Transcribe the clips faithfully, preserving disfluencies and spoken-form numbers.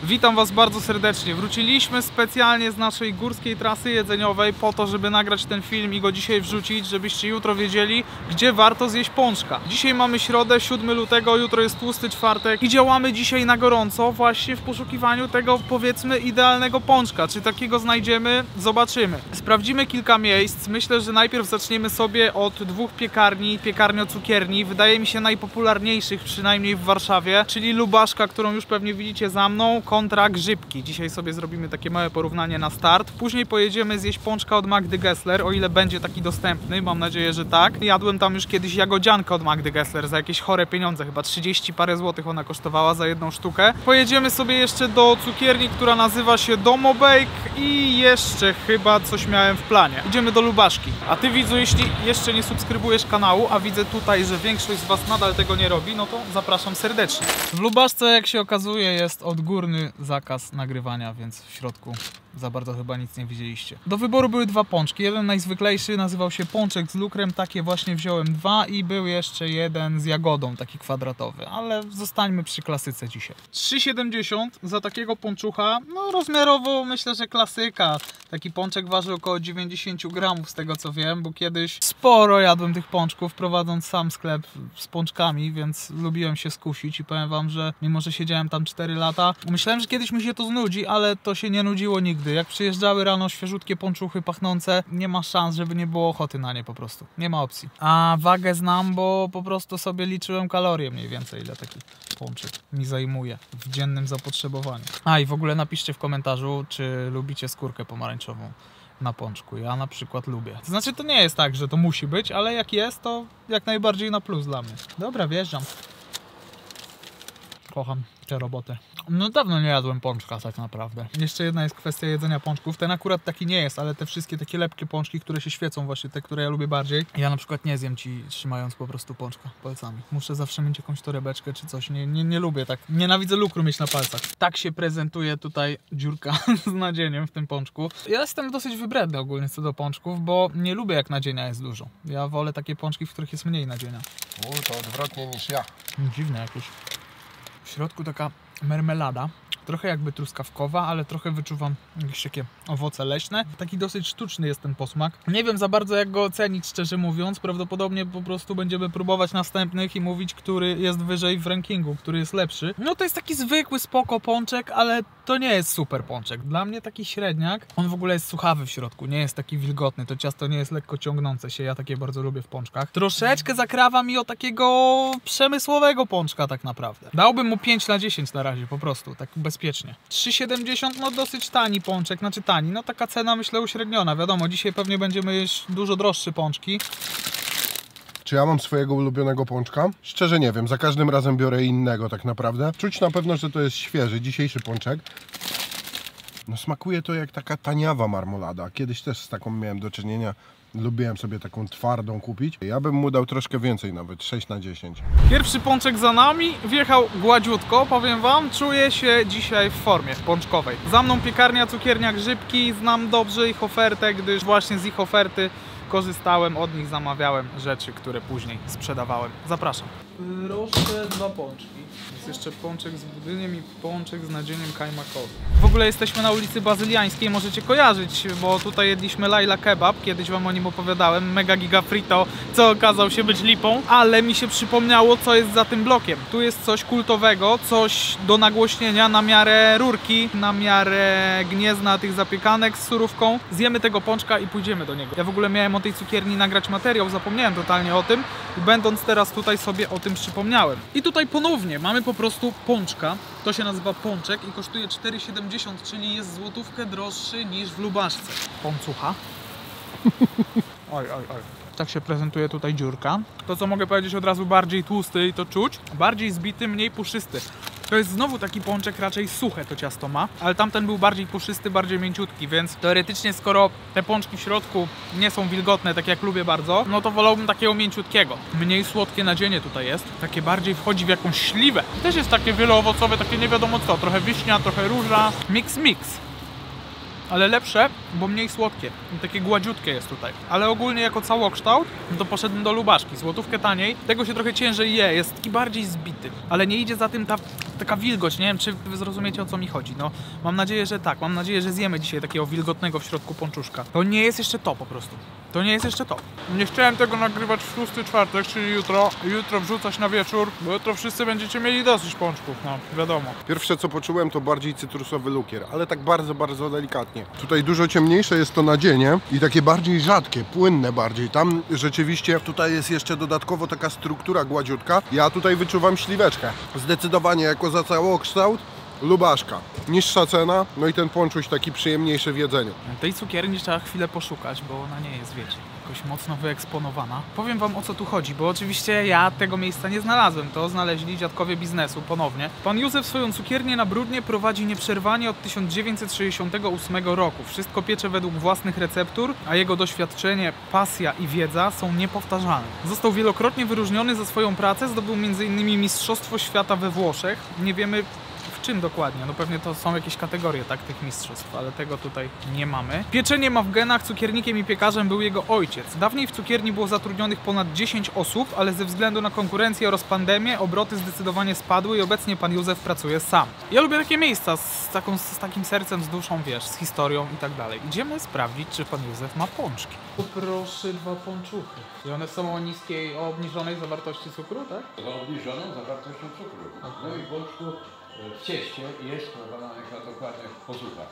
Witam Was bardzo serdecznie. Wróciliśmy specjalnie z naszej górskiej trasy jedzeniowej po to, żeby nagrać ten film i go dzisiaj wrzucić, żebyście jutro wiedzieli, gdzie warto zjeść pączka. Dzisiaj mamy środę, siódmego lutego, jutro jest tłusty czwartek i działamy dzisiaj na gorąco właśnie w poszukiwaniu tego, powiedzmy, idealnego pączka. Czy takiego znajdziemy? Zobaczymy. Sprawdzimy kilka miejsc. Myślę, że najpierw zaczniemy sobie od dwóch piekarni, piekarnio-cukierni, wydaje mi się najpopularniejszych, przynajmniej w Warszawie, czyli Lubaszka, którą już pewnie widzicie za mną, kontra Grzybki. Dzisiaj sobie zrobimy takie małe porównanie na start. Później pojedziemy zjeść pączka od Magdy Gessler, o ile będzie taki dostępny, mam nadzieję, że tak. Jadłem tam już kiedyś jagodziankę od Magdy Gessler za jakieś chore pieniądze, chyba trzydzieści parę złotych ona kosztowała za jedną sztukę. Pojedziemy sobie jeszcze do cukierni, która nazywa się Domobake i jeszcze chyba coś miałem w planie. Idziemy do Lubaszki. A Ty, widzu, jeśli jeszcze nie subskrybujesz kanału, a widzę tutaj, że większość z Was nadal tego nie robi, no to zapraszam serdecznie. W Lubaszce, jak się okazuje, jest odgórny zakaz nagrywania, więc w środku za bardzo chyba nic nie widzieliście. Do wyboru były dwa pączki. Jeden najzwyklejszy nazywał się pączek z lukrem, takie właśnie wziąłem dwa i był jeszcze jeden z jagodą, taki kwadratowy, ale zostańmy przy klasyce dzisiaj. trzy siedemdziesiąt za takiego pączucha, no rozmiarowo myślę, że klasyka. Taki pączek waży około dziewięćdziesiąt gramów z tego co wiem, bo kiedyś sporo jadłem tych pączków, prowadząc sam sklep z pączkami, więc lubiłem się skusić i powiem Wam, że mimo, że siedziałem tam cztery lata, myślałem, że kiedyś mi się to znudzi, ale to się nie nudziło nigdy. Jak przyjeżdżały rano świeżutkie pączuchy pachnące, nie ma szans, żeby nie było ochoty na nie po prostu. Nie ma opcji. A wagę znam, bo po prostu sobie liczyłem kalorie mniej więcej, ile taki pączek mi zajmuje w dziennym zapotrzebowaniu. A i w ogóle napiszcie w komentarzu, czy lubicie skórkę pomarańczową na pączku. Ja na przykład lubię. To znaczy, to nie jest tak, że to musi być, ale jak jest, to jak najbardziej na plus dla mnie. Dobra, wjeżdżam. Kocham tę robotę. No dawno nie jadłem pączka tak naprawdę. Jeszcze jedna jest kwestia jedzenia pączków. Ten akurat taki nie jest, ale te wszystkie takie lepkie pączki, które się świecą, właśnie te, które ja lubię bardziej. Ja na przykład nie zjem ci trzymając po prostu pączka palcami. Muszę zawsze mieć jakąś torebeczkę czy coś. Nie, nie, nie lubię tak. Nienawidzę lukru mieć na palcach. Tak się prezentuje tutaj dziurka z nadzieniem w tym pączku. Ja jestem dosyć wybredny ogólnie co do pączków, bo nie lubię jak nadzienia jest dużo. Ja wolę takie pączki, w których jest mniej nadzienia. U, to odwrotnie niż ja. Dziwne jakieś. W środku taka mermelada, trochę jakby truskawkowa, ale trochę wyczuwam jakieś takie owoce leśne. Taki dosyć sztuczny jest ten posmak. Nie wiem za bardzo jak go ocenić, szczerze mówiąc. Prawdopodobnie po prostu będziemy próbować następnych i mówić, który jest wyżej w rankingu, który jest lepszy. No to jest taki zwykły, spoko pączek, ale to nie jest super pączek. Dla mnie taki średniak. On w ogóle jest suchawy w środku, nie jest taki wilgotny. To ciasto nie jest lekko ciągnące się. Ja takie bardzo lubię w pączkach. Troszeczkę zakrawa mi o takiego przemysłowego pączka tak naprawdę. Dałbym mu pięć na dziesięć na razie po prostu, tak bezpiecznie. trzy siedemdziesiąt, no dosyć tani pączek, znaczy tani, no taka cena myślę uśredniona. Wiadomo, dzisiaj pewnie będziemy jeść dużo droższe pączki. Czy ja mam swojego ulubionego pączka? Szczerze nie wiem, za każdym razem biorę innego tak naprawdę. Czuć na pewno, że to jest świeży, dzisiejszy pączek. No smakuje to jak taka taniawa marmolada. Kiedyś też z taką miałem do czynienia. Lubiłem sobie taką twardą kupić. Ja bym mu dał troszkę więcej, nawet sześć na dziesięć. Pierwszy pączek za nami, wjechał gładziutko, powiem Wam, czuję się dzisiaj w formie pączkowej. Za mną piekarnia, cukiernia Grzybki, znam dobrze ich ofertę, gdyż właśnie z ich oferty korzystałem, od nich zamawiałem rzeczy, które później sprzedawałem. Zapraszam. Proszę, dwa pączki. Jest jeszcze pączek z budyniem i pączek z nadzieniem kajmakowym. W ogóle jesteśmy na ulicy Bazyliańskiej, możecie kojarzyć, bo tutaj jedliśmy Laila Kebab, kiedyś Wam o nim opowiadałem, mega giga frito, co okazał się być lipą, ale mi się przypomniało, co jest za tym blokiem. Tu jest coś kultowego, coś do nagłośnienia na miarę rurki, na miarę gniezna tych zapiekanek z surówką. Zjemy tego pączka i pójdziemy do niego. Ja w ogóle miałem o tej cukierni nagrać materiał, zapomniałem totalnie o tym i będąc teraz tutaj sobie o tym przypomniałem. I tutaj ponownie mamy po prostu pączka, to się nazywa pączek i kosztuje cztery siedemdziesiąt, czyli jest złotówkę droższy niż w Lubaszce. Pącucha. Oj, oj, oj. Tak się prezentuje tutaj dziurka. To co mogę powiedzieć od razu, bardziej tłusty i to czuć, bardziej zbity, mniej puszysty. To jest znowu taki pączek, raczej suche to ciasto ma, ale tamten był bardziej puszysty, bardziej mięciutki, więc teoretycznie skoro te pączki w środku nie są wilgotne, tak jak lubię bardzo, no to wolałbym takiego mięciutkiego. Mniej słodkie nadzienie tutaj jest, takie bardziej wchodzi w jakąś śliwę. Też jest takie wieloowocowe, takie nie wiadomo co, trochę wiśnia, trochę róża, mix mix. Ale lepsze, bo mniej słodkie. I takie gładziutkie jest tutaj. Ale ogólnie jako całokształt, no to poszedłem do Lubaszki. Złotówkę taniej. Tego się trochę ciężej je, jest taki bardziej zbity. Ale nie idzie za tym ta taka wilgoć, nie wiem, czy wy zrozumiecie, o co mi chodzi. No, mam nadzieję, że tak, mam nadzieję, że zjemy dzisiaj takiego wilgotnego w środku pączuszka. To nie jest jeszcze to po prostu. To nie jest jeszcze to. Nie chciałem tego nagrywać w szósty czwartek, czyli jutro. Jutro wrzucać na wieczór, bo jutro wszyscy będziecie mieli dosyć pączków, no wiadomo. Pierwsze co poczułem to bardziej cytrusowy lukier, ale tak bardzo, bardzo delikatnie. Tutaj dużo ciemniejsze jest to nadzienie i takie bardziej rzadkie, płynne bardziej. Tam rzeczywiście tutaj jest jeszcze dodatkowo taka struktura gładziutka. Ja tutaj wyczuwam śliweczkę. Zdecydowanie jako za całokształt lubaszka. Niższa cena, no i ten pączuś taki przyjemniejszy w jedzeniu. Tej cukierni trzeba chwilę poszukać, bo ona nie jest, wiecie, jakoś mocno wyeksponowana. Powiem wam, o co tu chodzi, bo oczywiście ja tego miejsca nie znalazłem. To znaleźli dziadkowie biznesu ponownie. Pan Józef swoją cukiernię na Brudnie prowadzi nieprzerwanie od tysiąc dziewięćset sześćdziesiątego ósmego roku. Wszystko piecze według własnych receptur, a jego doświadczenie, pasja i wiedza są niepowtarzalne. Został wielokrotnie wyróżniony za swoją pracę, zdobył między innymi Mistrzostwo Świata we Włoszech. Nie wiemy w czym dokładnie, no pewnie to są jakieś kategorie, tak, tych mistrzostw, ale tego tutaj nie mamy. Pieczenie ma w genach, cukiernikiem i piekarzem był jego ojciec. Dawniej w cukierni było zatrudnionych ponad dziesięć osób, ale ze względu na konkurencję oraz pandemię obroty zdecydowanie spadły i obecnie pan Józef pracuje sam. Ja lubię takie miejsca z, taką, z takim sercem, z duszą, wiesz, z historią i tak dalej. Idziemy sprawdzić, czy pan Józef ma pączki. Poproszę dwa pączuchy. I one są o niskiej, o obniżonej zawartości cukru, tak? Z obniżoną zawartością cukru. No i pączku w cieście jest podawanych na dokładnych posłuchach.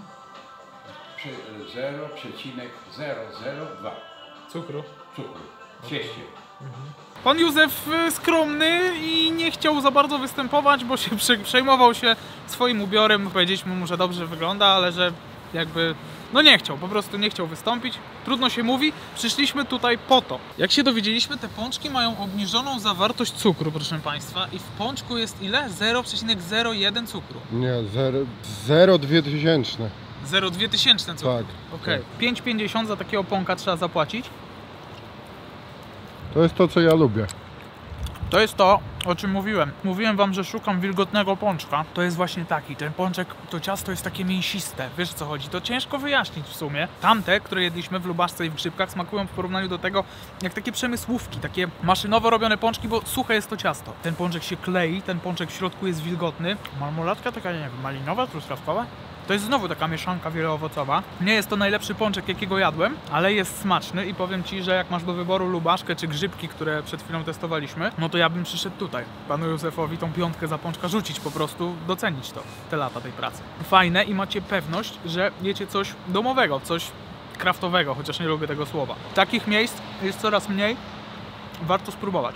Mhm. zero przecinek zero zero dwa cukru. Cukru w cieście. Mhm. Pan Józef skromny i nie chciał za bardzo występować, bo się przejmował się swoim ubiorem. Powiedzieliśmy mu, że dobrze wygląda, ale że jakby no nie chciał, po prostu nie chciał wystąpić. Trudno się mówi, przyszliśmy tutaj po to. Jak się dowiedzieliśmy, te pączki mają obniżoną zawartość cukru, proszę państwa, i w pączku jest ile? zero przecinek zero jeden cukru. Nie, zero przecinek dwa tysięczne. zero przecinek dwa tysięczne cukru. Tak. Okej. Okay. pięć pięćdziesiąt za takiego pąka trzeba zapłacić. To jest to, co ja lubię. To jest to, o czym mówiłem. Mówiłem wam, że szukam wilgotnego pączka. To jest właśnie taki. Ten pączek, to ciasto jest takie mięsiste. Wiesz, o co chodzi? To ciężko wyjaśnić w sumie. Tamte, które jedliśmy w Lubaszce i w Grzybkach, smakują w porównaniu do tego jak takie przemysłówki, takie maszynowo robione pączki, bo suche jest to ciasto. Ten pączek się klei, ten pączek w środku jest wilgotny. Marmoladka taka, nie wiem, malinowa, truskawkowa. To jest znowu taka mieszanka wieloowocowa. Nie jest to najlepszy pączek, jakiego jadłem, ale jest smaczny i powiem ci, że jak masz do wyboru Lubaszkę czy Grzybki, które przed chwilą testowaliśmy, no to ja bym przyszedł tutaj. Panu Józefowi tą piątkę za pączka rzucić, po prostu docenić to, te lata tej pracy. Fajne i macie pewność, że jecie coś domowego, coś kraftowego, chociaż nie lubię tego słowa. Takich miejsc jest coraz mniej. Warto spróbować.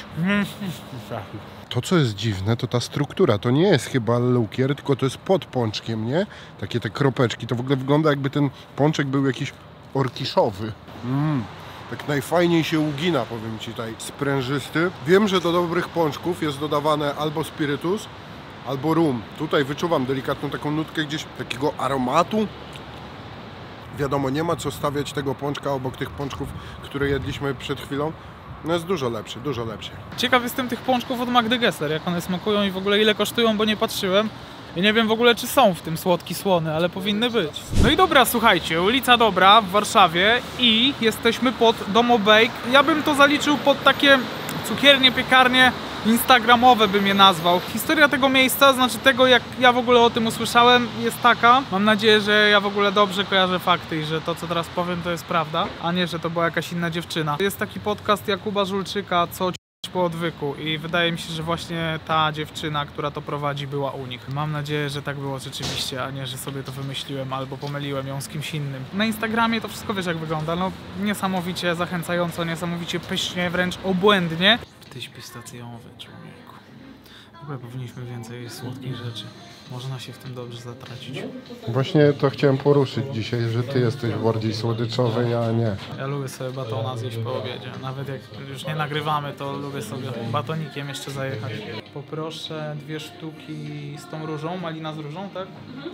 To, co jest dziwne, to ta struktura. To nie jest chyba lukier, tylko to jest pod pączkiem, nie? Takie te kropeczki. To w ogóle wygląda, jakby ten pączek był jakiś orkiszowy. Mm. Tak najfajniej się ugina, powiem ci tutaj, sprężysty. Wiem, że do dobrych pączków jest dodawane albo spirytus, albo rum. Tutaj wyczuwam delikatną taką nutkę gdzieś takiego aromatu. Wiadomo, nie ma co stawiać tego pączka obok tych pączków, które jedliśmy przed chwilą. No jest dużo lepszy, dużo lepszy. Ciekaw jestem tych pączków od Magdy Gessler, jak one smakują i w ogóle ile kosztują, bo nie patrzyłem. I nie wiem w ogóle, czy są w tym słodki słony, ale powinny być. No i dobra, słuchajcie, ulica Dobra w Warszawie i jesteśmy pod Domo Bake. Ja bym to zaliczył pod takie cukiernie, piekarnie instagramowe bym je nazwał. Historia tego miejsca, znaczy tego, jak ja w ogóle o tym usłyszałem, jest taka. Mam nadzieję, że ja w ogóle dobrze kojarzę fakty i że to, co teraz powiem, to jest prawda, a nie, że to była jakaś inna dziewczyna. Jest taki podcast Jakuba Żulczyka, co po odwyku i wydaje mi się, że właśnie ta dziewczyna, która to prowadzi, była u nich. Mam nadzieję, że tak było rzeczywiście, a nie, że sobie to wymyśliłem albo pomyliłem ją z kimś innym. Na Instagramie to wszystko wiesz, jak wygląda, no niesamowicie zachęcająco, niesamowicie pysznie, wręcz obłędnie. Tyś pistacjowy, człowieku. W ogóle powinniśmy więcej jeść słodkich rzeczy. Można się w tym dobrze zatracić. Właśnie to chciałem poruszyć dzisiaj, że ty jesteś bardziej słodyczowy, ja nie. Ja lubię sobie batona zjeść po obiedzie. Nawet jak już nie nagrywamy, to lubię sobie batonikiem jeszcze zajechać. Poproszę dwie sztuki z tą różą, malina z różą, tak?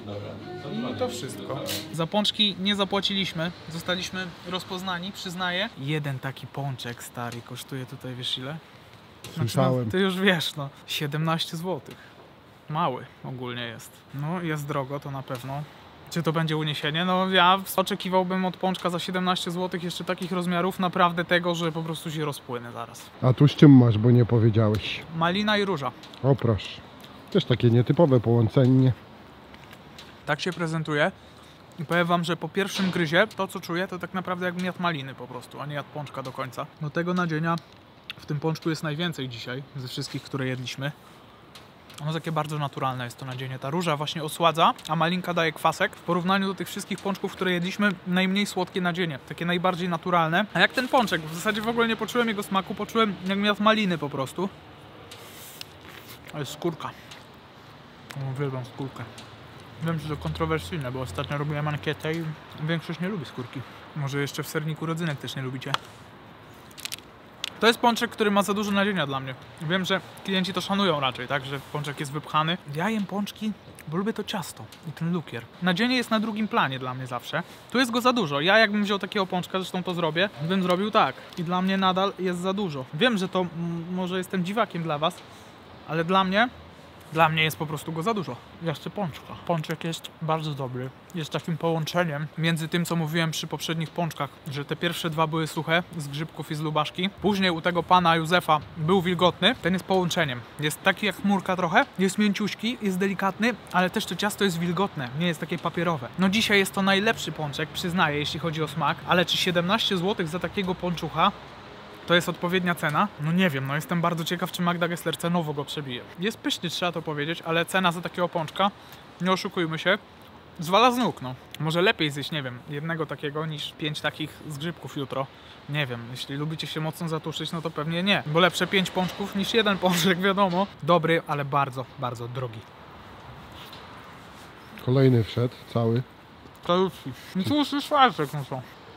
I to wszystko. Za pączki nie zapłaciliśmy, zostaliśmy rozpoznani, przyznaję. Jeden taki pączek stary kosztuje tutaj, wiesz ile? Słyszałem. Znaczy, no, ty już wiesz, no, siedemnaście złotych. Mały ogólnie jest. No jest drogo, to na pewno. Czy to będzie uniesienie? No ja oczekiwałbym od pączka za siedemnaście złotych jeszcze takich rozmiarów, naprawdę tego, że po prostu się rozpłynę zaraz. A tu z czym masz, bo nie powiedziałeś? Malina i róża. O proszę. Też takie nietypowe połączenie. Tak się prezentuje. I powiem wam, że po pierwszym gryzie to co czuję to tak naprawdę jakbym jadł maliny po prostu, a nie jadł pączka do końca. No tego nadzienia w tym pączku jest najwięcej dzisiaj ze wszystkich, które jedliśmy. Ono takie bardzo naturalne jest to nadzienie. Ta róża właśnie osładza, a malinka daje kwasek. W porównaniu do tych wszystkich pączków, które jedliśmy, najmniej słodkie nadzienie. Takie najbardziej naturalne. A jak ten pączek? W zasadzie w ogóle nie poczułem jego smaku, poczułem jakbym jadł maliny po prostu. To jest skórka. Uwielbiam skórkę. Wiem, że to kontrowersyjne, bo ostatnio robiłem ankietę i większość nie lubi skórki. Może jeszcze w serniku rodzynek też nie lubicie. To jest pączek, który ma za dużo nadzienia dla mnie. Wiem, że klienci to szanują raczej, tak, że pączek jest wypchany. Ja jem pączki, bo lubię to ciasto i ten lukier. Nadzienie jest na drugim planie dla mnie zawsze. Tu jest go za dużo. Ja jakbym wziął takiego pączka, zresztą to zrobię, bym zrobił tak. I dla mnie nadal jest za dużo. Wiem, że to m, może jestem dziwakiem dla was, ale dla mnie Dla mnie jest po prostu go za dużo. Jeszcze pączka. Pączek jest bardzo dobry. Jest takim połączeniem między tym, co mówiłem przy poprzednich pączkach, że te pierwsze dwa były suche, z grzybków i z lubaszki. Później u tego pana Józefa był wilgotny. Ten jest połączeniem. Jest taki jak chmurka trochę. Jest mięciuśki, jest delikatny, ale też to ciasto jest wilgotne. Nie jest takie papierowe. No dzisiaj jest to najlepszy pączek, przyznaję, jeśli chodzi o smak. Ale czy siedemnaście złotych za takiego pączucha to jest odpowiednia cena? No nie wiem, no jestem bardzo ciekaw, czy Magda Gessler cenowo go przebije. Jest pyszny, trzeba to powiedzieć, ale cena za takiego pączka, nie oszukujmy się, zwala z nóg, no. Może lepiej zjeść, nie wiem, jednego takiego niż pięć takich z grzybków jutro. Nie wiem, jeśli lubicie się mocno zatuszyć, no to pewnie nie. Bo lepsze pięć pączków niż jeden pączek, wiadomo. Dobry, ale bardzo, bardzo drogi. Kolejny wszedł, cały. To już, no to już czwartek, no co?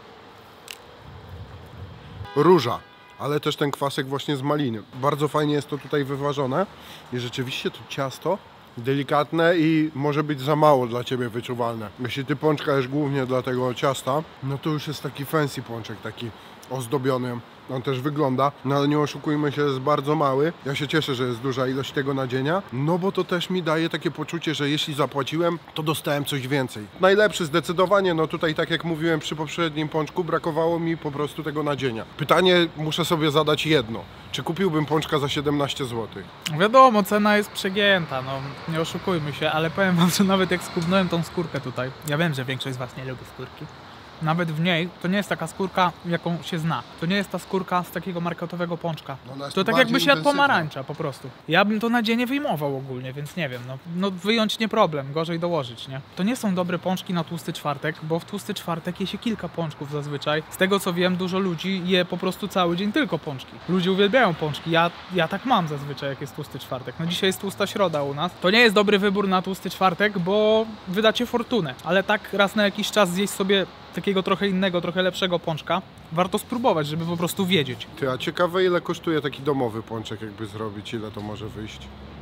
Róża, ale też ten kwasek właśnie z maliny. Bardzo fajnie jest to tutaj wyważone i rzeczywiście to ciasto delikatne i może być za mało dla Ciebie wyczuwalne. Jeśli Ty pączka jesz głównie dla tego ciasta, no to już jest taki fancy pączek, taki ozdobiony. On też wygląda, no ale nie oszukujmy się, jest bardzo mały. Ja się cieszę, że jest duża ilość tego nadzienia, no bo to też mi daje takie poczucie, że jeśli zapłaciłem, to dostałem coś więcej. Najlepszy zdecydowanie, no tutaj tak jak mówiłem przy poprzednim pączku, brakowało mi po prostu tego nadzienia. Pytanie muszę sobie zadać jedno. Czy kupiłbym pączka za siedemnaście złotych? Wiadomo, cena jest przegięta, no nie oszukujmy się, ale powiem wam, że nawet jak skubnąłem tą skórkę tutaj, ja wiem, że większość z was nie lubi skórki, nawet w niej to nie jest taka skórka, jaką się zna. To nie jest ta skórka z takiego marketowego pączka. No to tak jakby się jadł pomarańcza po prostu. Ja bym to nadzienie wyjmował ogólnie, więc nie wiem, no, no wyjąć nie problem, gorzej dołożyć, nie? To nie są dobre pączki na tłusty czwartek, bo w tłusty czwartek je się kilka pączków zazwyczaj. Z tego co wiem, dużo ludzi je po prostu cały dzień tylko pączki. Ludzie uwielbiają pączki, ja, ja tak mam zazwyczaj, jak jest tłusty czwartek. No dzisiaj jest tłusta środa u nas. To nie jest dobry wybór na tłusty czwartek, bo wydacie fortunę, ale tak raz na jakiś czas zjeść sobie takiego trochę innego, trochę lepszego pączka, warto spróbować, żeby po prostu wiedzieć. Ty, a ciekawe ile kosztuje taki domowy pączek, jakby zrobić, ile to może wyjść?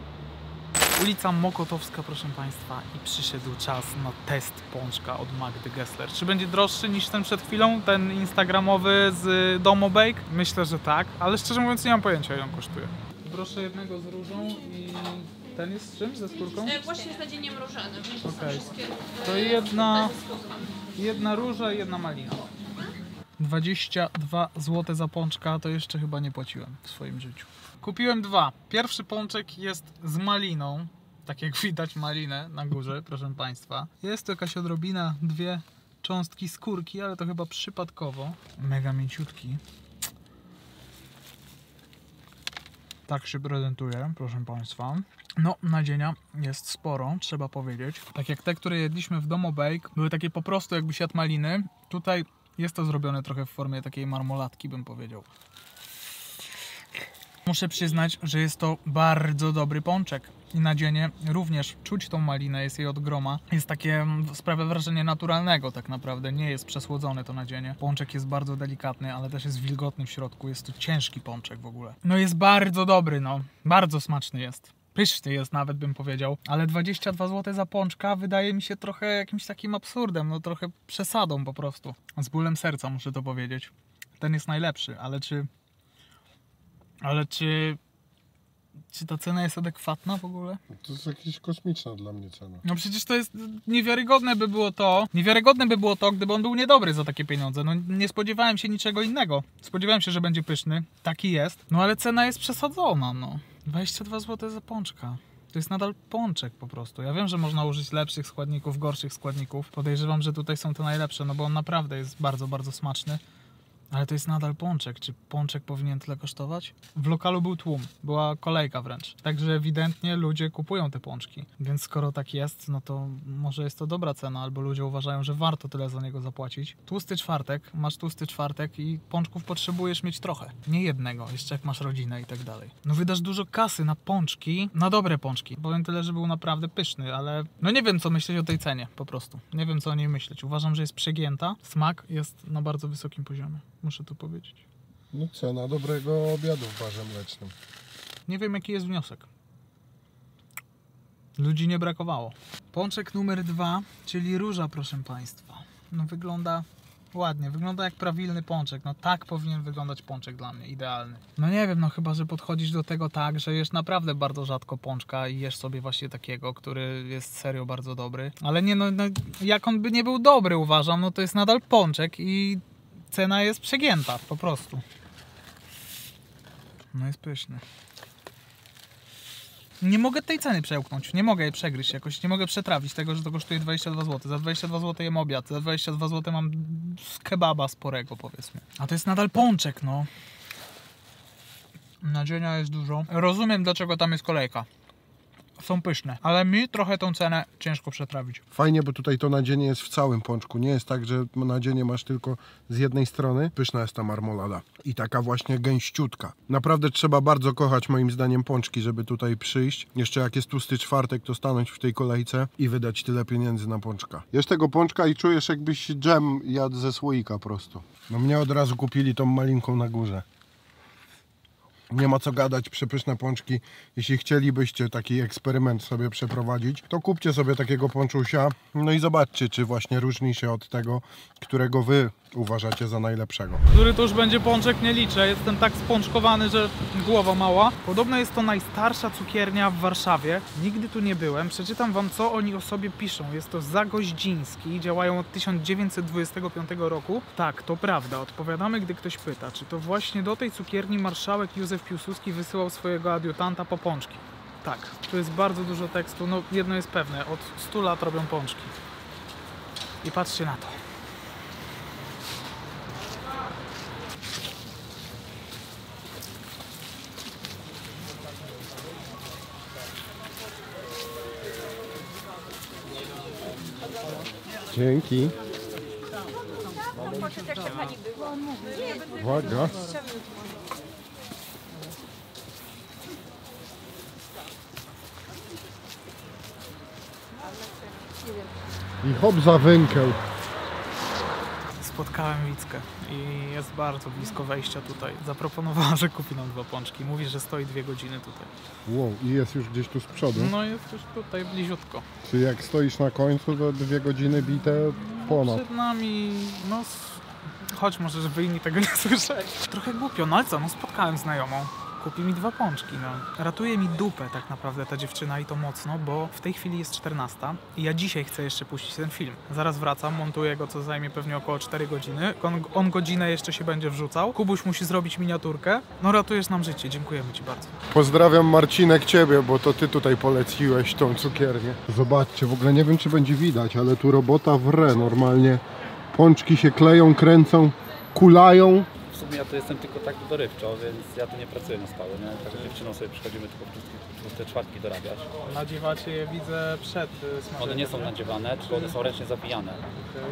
Ulica Mokotowska, proszę Państwa, i przyszedł czas na test pączka od Magdy Gessler. Czy będzie droższy niż ten przed chwilą, ten instagramowy z Domo Bake? Myślę, że tak, ale szczerze mówiąc nie mam pojęcia, ile on kosztuje. Proszę jednego z różą i ten jest z czym? Ze skórką? E, właśnie z nadzieniem różanym. Okej. Okay. To jedna, jedna róża i jedna malina. dwadzieścia dwa złote za pączka to jeszcze chyba nie płaciłem w swoim życiu. Kupiłem dwa. Pierwszy pączek jest z maliną. Tak jak widać malinę na górze, proszę Państwa. Jest to jakaś odrobina, dwie cząstki skórki, ale to chyba przypadkowo. Mega mięciutki. Tak się prezentuje, proszę Państwa. No, nadzienia jest sporo, trzeba powiedzieć. Tak jak te, które jedliśmy w Domo Bake, były takie po prostu jakby siat maliny. Tutaj jest to zrobione trochę w formie takiej marmolatki, bym powiedział. Muszę przyznać, że jest to bardzo dobry pączek. I nadzienie również czuć tą malinę, jest jej od groma. Jest takie, sprawia wrażenie naturalnego tak naprawdę, nie jest przesłodzone to nadzienie. Pączek jest bardzo delikatny, ale też jest wilgotny w środku, jest to ciężki pączek w ogóle. No jest bardzo dobry, no, bardzo smaczny jest. Pyszny jest nawet, bym powiedział, ale dwadzieścia dwa złote za pączka wydaje mi się trochę jakimś takim absurdem, no trochę przesadą po prostu. Z bólem serca muszę to powiedzieć. Ten jest najlepszy, ale czy... Ale czy... Czy ta cena jest adekwatna w ogóle? To jest jakaś kosmiczna dla mnie cena. No przecież to jest niewiarygodne by było to, niewiarygodne by było to, gdyby on był niedobry za takie pieniądze. No nie spodziewałem się niczego innego. Spodziewałem się, że będzie pyszny. Taki jest. No ale cena jest przesadzona, no. dwadzieścia dwa złote za pączka. To jest nadal pączek po prostu. Ja wiem, że można użyć lepszych składników, gorszych składników. Podejrzewam, że tutaj są te najlepsze, no bo on naprawdę jest bardzo, bardzo smaczny. Ale to jest nadal pączek. Czy pączek powinien tyle kosztować? W lokalu był tłum, była kolejka wręcz. Także ewidentnie ludzie kupują te pączki. Więc skoro tak jest, no to może jest to dobra cena, albo ludzie uważają, że warto tyle za niego zapłacić. Tłusty czwartek, masz tłusty czwartek i pączków potrzebujesz mieć trochę. Nie jednego, jeszcze jak masz rodzinę i tak dalej. No wydasz dużo kasy na pączki, na dobre pączki. Powiem tyle, że był naprawdę pyszny, ale no nie wiem co myśleć o tej cenie, po prostu. Nie wiem co o niej myśleć. Uważam, że jest przegięta. Smak jest na bardzo wysokim poziomie. Muszę to powiedzieć. No cena dobrego obiadu w barze mlecznym. Nie wiem jaki jest wniosek. Ludzi nie brakowało. Pączek numer dwa, czyli róża, proszę Państwa. No wygląda ładnie, wygląda jak prawilny pączek. No tak powinien wyglądać pączek dla mnie, idealny. No nie wiem, no chyba, że podchodzisz do tego tak, że jesz naprawdę bardzo rzadko pączka i jesz sobie właśnie takiego, który jest serio bardzo dobry. Ale nie no, no jak on by nie był dobry, uważam, no to jest nadal pączek i cena jest przegięta, po prostu. No jest pyszny. Nie mogę tej ceny przełknąć, nie mogę jej przegryźć jakoś, nie mogę przetrawić tego, że to kosztuje dwadzieścia dwa złote. Za dwadzieścia dwa złote jem obiad, za dwadzieścia dwa złote mam kebaba sporego, powiedzmy. A to jest nadal pączek, no. Nadzienia jest dużo. Rozumiem, dlaczego tam jest kolejka. Są pyszne, ale mi trochę tą cenę ciężko przetrawić. Fajnie, bo tutaj to nadzienie jest w całym pączku. Nie jest tak, że nadzienie masz tylko z jednej strony. Pyszna jest ta marmolada. I taka właśnie gęściutka. Naprawdę trzeba bardzo kochać moim zdaniem pączki, żeby tutaj przyjść. Jeszcze jak jest tłusty czwartek, to stanąć w tej kolejce i wydać tyle pieniędzy na pączka. Jesz tego pączka i czujesz jakbyś dżem jadł ze słoika prosto. No mnie od razu kupili tą malinką na górze. Nie ma co gadać, przepyszne pączki. Jeśli chcielibyście taki eksperyment sobie przeprowadzić, to kupcie sobie takiego pączusia, no i zobaczcie, czy właśnie różni się od tego, którego wy uważacie za najlepszego. Który to już będzie pączek, nie liczę. Jestem tak spączkowany, że głowa mała. Podobno jest to najstarsza cukiernia w Warszawie. Nigdy tu nie byłem. Przeczytam wam, co oni o sobie piszą. Jest to Zagoździński. Działają od tysiąc dziewięćset dwudziestego piątego roku. Tak, to prawda. Odpowiadamy, gdy ktoś pyta, czy to właśnie do tej cukierni marszałek Józef Piłsudski wysyłał swojego adiutanta po pączki. Tak, tu jest bardzo dużo tekstu. No jedno jest pewne. Od stu lat robią pączki. I patrzcie na to. Dzięki. Uwaga. I hop za wękeł. Spotkałem Wickę i jest bardzo blisko wejścia tutaj. Zaproponowała, że kupi nam dwa pączki. Mówi, że stoi dwie godziny tutaj. Wow, i jest już gdzieś tu z przodu. No jest już tutaj bliziutko. Czy jak stoisz na końcu, to dwie godziny bite ponad. Przed nami, no... Chodź może, żeby inni tego nie słyszeli. Trochę głupio, no ale co, no spotkałem znajomą. Kupi mi dwa pączki, no. Ratuje mi dupę tak naprawdę ta dziewczyna i to mocno, bo w tej chwili jest czternasta i ja dzisiaj chcę jeszcze puścić ten film. Zaraz wracam, montuję go, co zajmie pewnie około cztery godziny. On, on godzinę jeszcze się będzie wrzucał. Kubuś musi zrobić miniaturkę. No ratujesz nam życie, dziękujemy ci bardzo. Pozdrawiam Marcinek ciebie, bo to ty tutaj poleciłeś tą cukiernię. Zobaczcie, w ogóle nie wiem czy będzie widać, ale tu robota wre normalnie. Pączki się kleją, kręcą, kulają. W sumie ja to jestem tylko tak dorywczo, więc ja tu nie pracuję na stałe, nie? Tak z dziewczyną sobie przychodzimy tylko te czwartki dorabiać. Nadziewacie je widzę przed smażeniem. One nie są nadziewane, tylko one są ręcznie zawijane. Okay.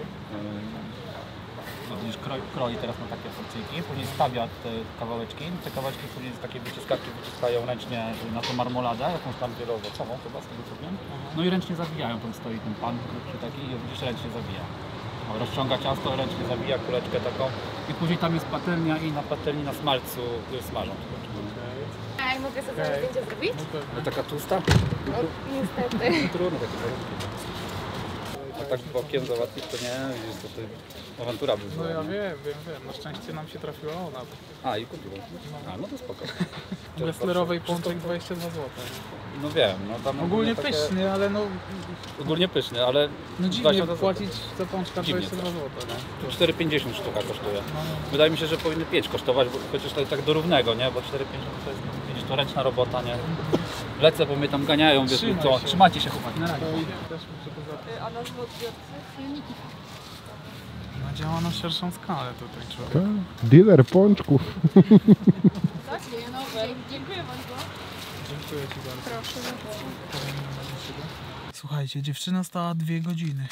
No, widzisz, kroi, kroi teraz na takie porcyjki, później stawia te kawałeczki, te kawałeczki później z takiej wyciskaczki wyciskają ręcznie na tą marmoladę, jakąś tam wieloowocową chyba, z tego co wiem. No i ręcznie zawijają, tam stoi ten pan krótki taki i widzisz, ręcznie zawija. Rozciąga ciasto, ręcznie zawija kuleczkę taką i później tam jest patelnia i na patelni na smalcu smażą. A mogę sobie okay. zdjęcie zrobić? No taka tłusta? No, niestety. Trudno takie zrobić. A tak bokiem załatwić to nie, jest to awantura by była. No ja wiem, wiem, wiem. Na szczęście nam się trafiła ona. A i kupiła. A no to spoko. Weslerowej pączek dwadzieścia dwa złote. No wiem, no tam ogólnie takie... pyszny, ale no... Ogólnie pyszny, ale... No dziwnie płacić za pączka dwadzieścia dwa złote, no. cztery pięćdziesiąt sztuka kosztuje. No, no. Wydaje mi się, że powinny pięć kosztować, bo chociaż tak do równego, nie? Bo cztery pięćdziesiąt to jest pięć to ręczna robota, nie? Lecę, bo mnie tam ganiają, wiesz, Trzymaj co? się. Trzymajcie się chłopaki, na razie. A nazwa odbiorcy? Filmiki. No, działa na szerszą skalę tutaj człowiek. Tak, dealer pączków. Tak? No, dziękuję bardzo. Dziękuję Ci bardzo. Proszę bardzo. Słuchajcie, dziewczyna stała dwie godziny.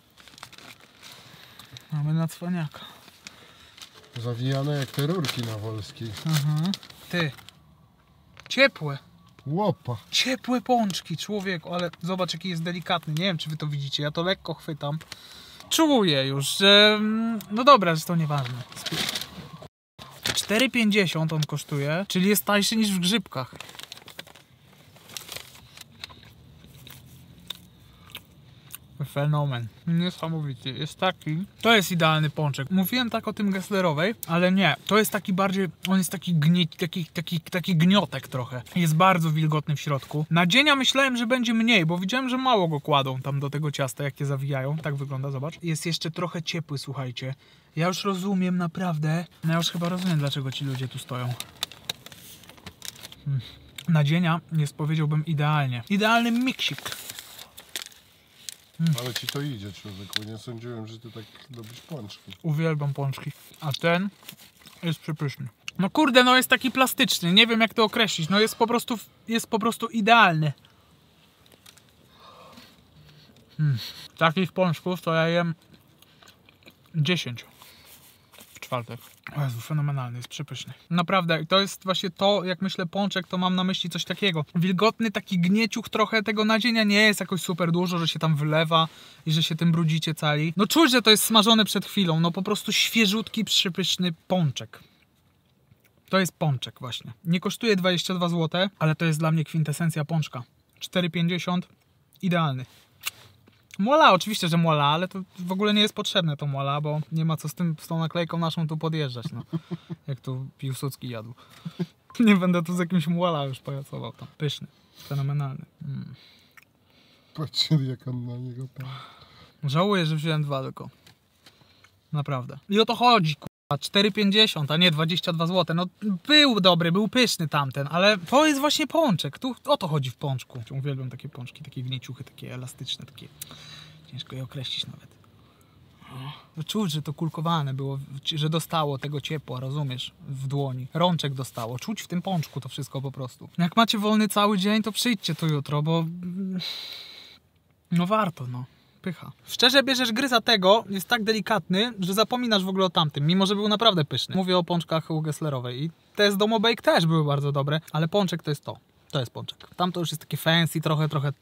Mamy na cwaniaka. Zawijane jak te rurki na Wolskiej. Mhm. Ty. Ciepłe. Łopa. Ciepłe pączki, człowieku, ale zobacz jaki jest delikatny. Nie wiem czy wy to widzicie, ja to lekko chwytam. Czuję już, że... No dobra, że to nieważne. cztery pięćdziesiąt on kosztuje, czyli jest tańszy niż w Grzybkach. Fenomen. Niesamowity. Jest taki... To jest idealny pączek. Mówiłem tak o tym Gesslerowej, ale nie. To jest taki bardziej... On jest taki gnieć, taki, taki, taki gniotek trochę. Jest bardzo wilgotny w środku. Nadzienia myślałem, że będzie mniej, bo widziałem, że mało go kładą tam do tego ciasta, jak je zawijają. Tak wygląda, zobacz. Jest jeszcze trochę ciepły, słuchajcie. Ja już rozumiem, naprawdę. No ja już chyba rozumiem, dlaczego ci ludzie tu stoją. Hmm. Nadzienia jest, powiedziałbym, idealnie. Idealny miksik. Ale ci to idzie, człowieku. Nie sądziłem, że ty tak lubisz pączki. Uwielbiam pączki. A ten jest przepyszny. No kurde, no jest taki plastyczny. Nie wiem jak to określić. No jest po prostu, jest po prostu idealny. Hmm. Takich pączków to ja jem dziesięć w czwartek. O Jezu, fenomenalny, jest przepyszny. Naprawdę, to jest właśnie to, jak myślę pączek, to mam na myśli coś takiego. Wilgotny, taki gnieciuch trochę, tego nadzienia nie jest jakoś super dużo, że się tam wylewa i że się tym brudzicie cali. No czuć, że to jest smażone przed chwilą, no po prostu świeżutki, przepyszny pączek. To jest pączek właśnie. Nie kosztuje dwadzieścia dwa złote, ale to jest dla mnie kwintesencja pączka. cztery pięćdziesiąt, idealny. Mola, oczywiście, że mola, ale to w ogóle nie jest potrzebne to mola, bo nie ma co z, tym, z tą naklejką naszą tu podjeżdżać, no. Jak tu Piłsudski jadł. Nie będę tu z jakimś mola już pajacował tam. Pyszny, fenomenalny. Mm. Patrzcie jak on na niego patrzy. Żałuję, że wziąłem dwa tylko. Naprawdę. I o to chodzi, k***a. cztery pięćdziesiąt, a nie dwadzieścia dwa złote. No był dobry, był pyszny tamten, ale to jest właśnie pączek. Tu o to chodzi w pączku. Uwielbiam takie pączki, takie gnieciuchy, takie elastyczne, takie... Ciężko je określić nawet. No, czuć, że to kulkowane było, że dostało tego ciepła, rozumiesz, w dłoni. Rączek dostało. Czuć w tym pączku to wszystko po prostu. Jak macie wolny cały dzień, to przyjdźcie tu jutro, bo... No warto, no. Pycha. Szczerze bierzesz gryza tego, jest tak delikatny, że zapominasz w ogóle o tamtym, mimo że był naprawdę pyszny. Mówię o pączkach u Gesslerowej i te z Domo Bake też były bardzo dobre, ale pączek to jest to. To jest pączek. Tam to już jest takie fancy, trochę, trochę...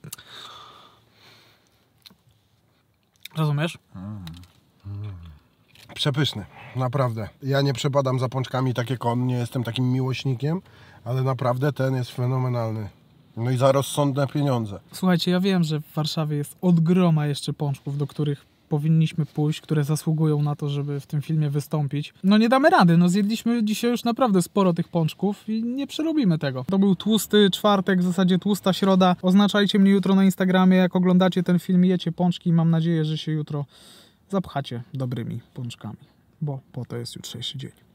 Rozumiesz? Mm. Mm. Przepyszny, naprawdę. Ja nie przepadam za pączkami tak jak on, nie jestem takim miłośnikiem, ale naprawdę ten jest fenomenalny. No i za rozsądne pieniądze. Słuchajcie, ja wiem, że w Warszawie jest od groma jeszcze pączków, do których powinniśmy pójść, które zasługują na to, żeby w tym filmie wystąpić. No nie damy rady, no zjedliśmy dzisiaj już naprawdę sporo tych pączków i nie przerobimy tego. To był tłusty czwartek, w zasadzie tłusta środa. Oznaczajcie mnie jutro na Instagramie, jak oglądacie ten film, jecie pączki i mam nadzieję, że się jutro zapchacie dobrymi pączkami, bo po to jest jutrzejszy dzień.